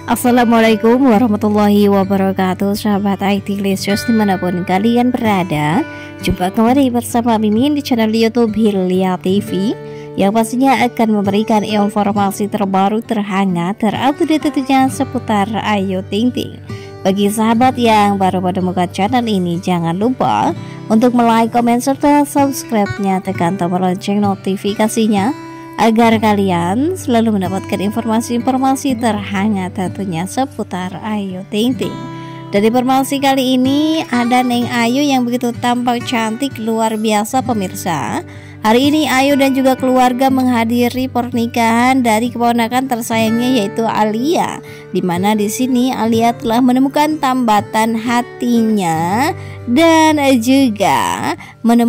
Assalamualaikum warahmatullahi wabarakatuh, sahabat IT Lesius dimanapun kalian berada. Jumpa kembali bersama Mimin di channel YouTube Hilya TV, yang pastinya akan memberikan informasi terbaru, terhangat, terupdate tentunya seputar Ayu Ting Ting. Bagi sahabat yang baru menemukan channel ini, jangan lupa untuk like, komen, serta subscribe-nya, tekan tombol lonceng notifikasinya agar kalian selalu mendapatkan informasi-informasi terhangat tentunya seputar Ayu Ting Ting. Dari informasi kali ini ada Neng Ayu yang begitu tampak cantik luar biasa pemirsa. Hari ini Ayu dan juga keluarga menghadiri pernikahan dari keponakan tersayangnya yaitu Alia, dimana di sini Alia telah menemukan tambatan hatinya dan juga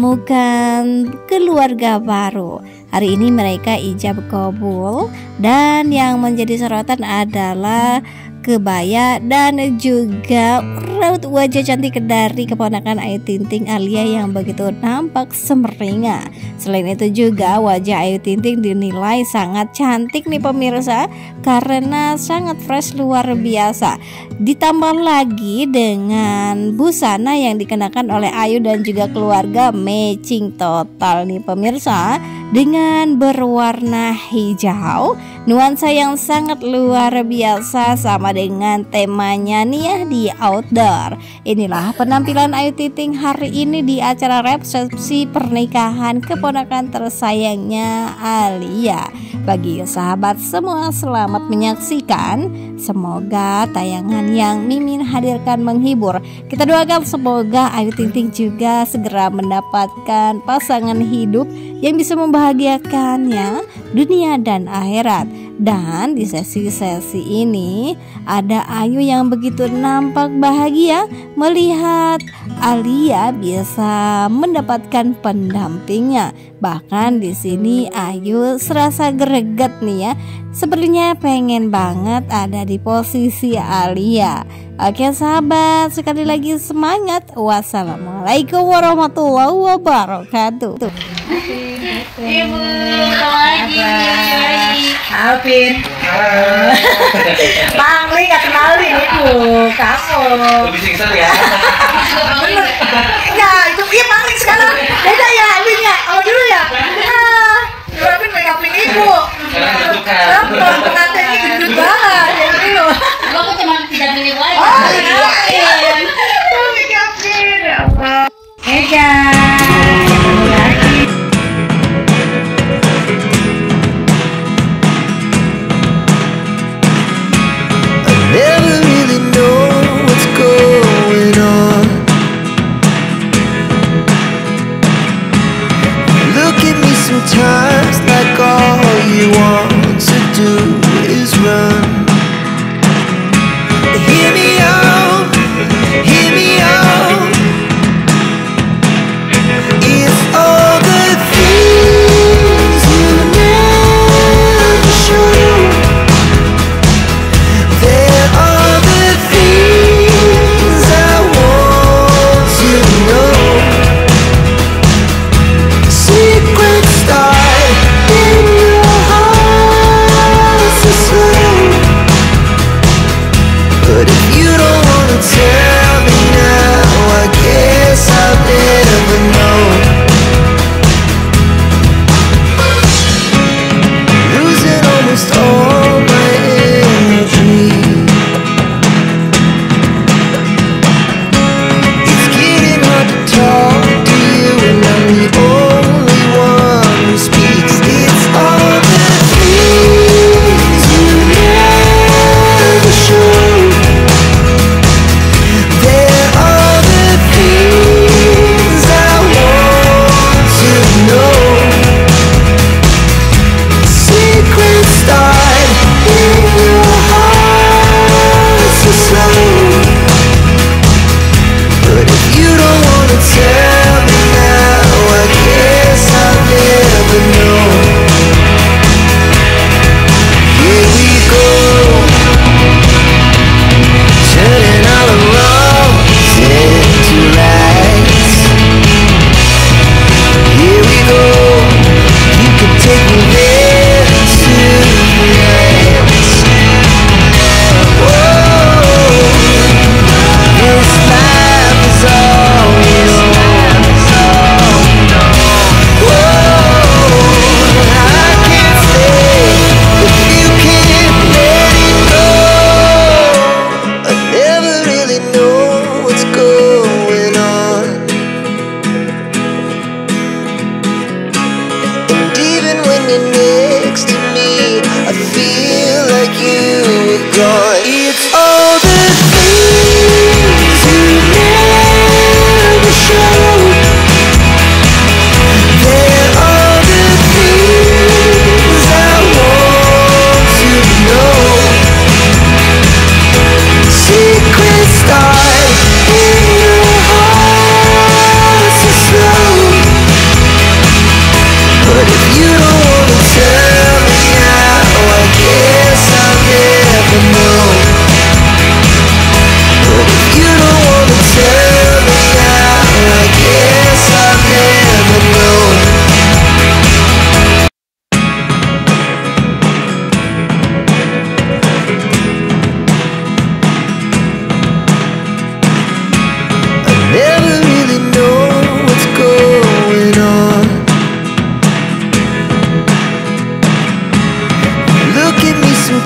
menemukan keluarga baru. Hari ini mereka ijab kabul dan yang menjadi sorotan adalah kebaya dan juga raut wajah cantik dari keponakan Ayu Ting Ting, Alia, yang begitu nampak semeringah. Selain itu juga wajah Ayu Ting Ting dinilai sangat cantik nih pemirsa, karena sangat fresh luar biasa. Ditambah lagi dengan busana yang dikenakan oleh Ayu dan juga keluarga, matching total nih pemirsa, dengan berwarna hijau, nuansa yang sangat luar biasa sama dengan temanya nih ya di outdoor. Inilah penampilan Ayu Ting Ting hari ini di acara resepsi pernikahan keponakan tersayangnya Alia. Bagi sahabat semua, selamat menyaksikan. Semoga tayangan yang Mimin hadirkan menghibur. Kita doakan semoga Ayu Ting Ting juga segera mendapatkan pasangan hidup yang bisa membahagiakannya dunia dan akhirat. Dan di sesi-sesi ini ada Ayu yang begitu nampak bahagia melihat Alia bisa mendapatkan pendampingnya. Bahkan di sini Ayu serasa greget nih ya, sepertinya pengen banget ada di posisi Alia. Oke sahabat, sekali lagi semangat. Wassalamualaikum warahmatullahi wabarakatuh. Ibu, lagi. Alvin. Bang Li gak kenalin ibu kamu. Lebih singkat ya. Bener. Ya itu iya Bang Li sekarang. Beda ya Alvin ya. Kalau dulu ya. Alvin make upin ibu. Sekarang pengantinnya gendut banget ya dulu. Lo kok cuma tidak milih aja. Oh iya. Make upin. Ya Allah. Eja. Never really know what's going on. Look at me sometimes like all you want to do is run. Hear me out, hear me out.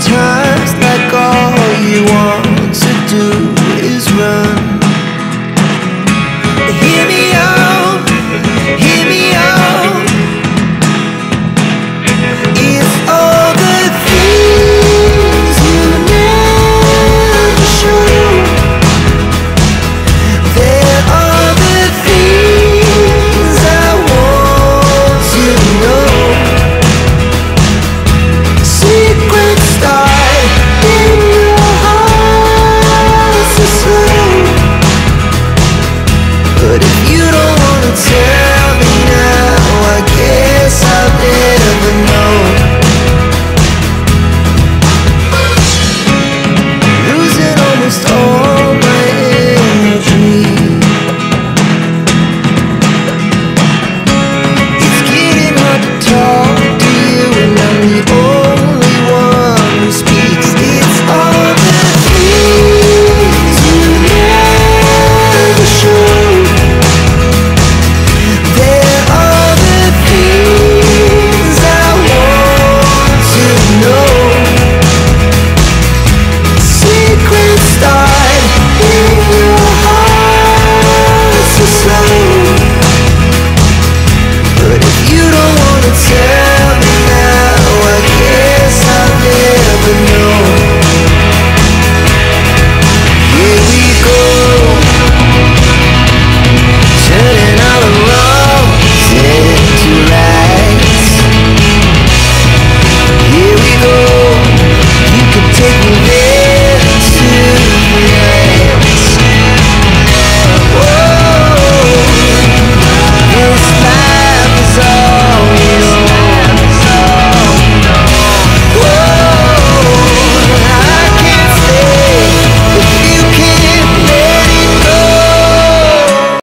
time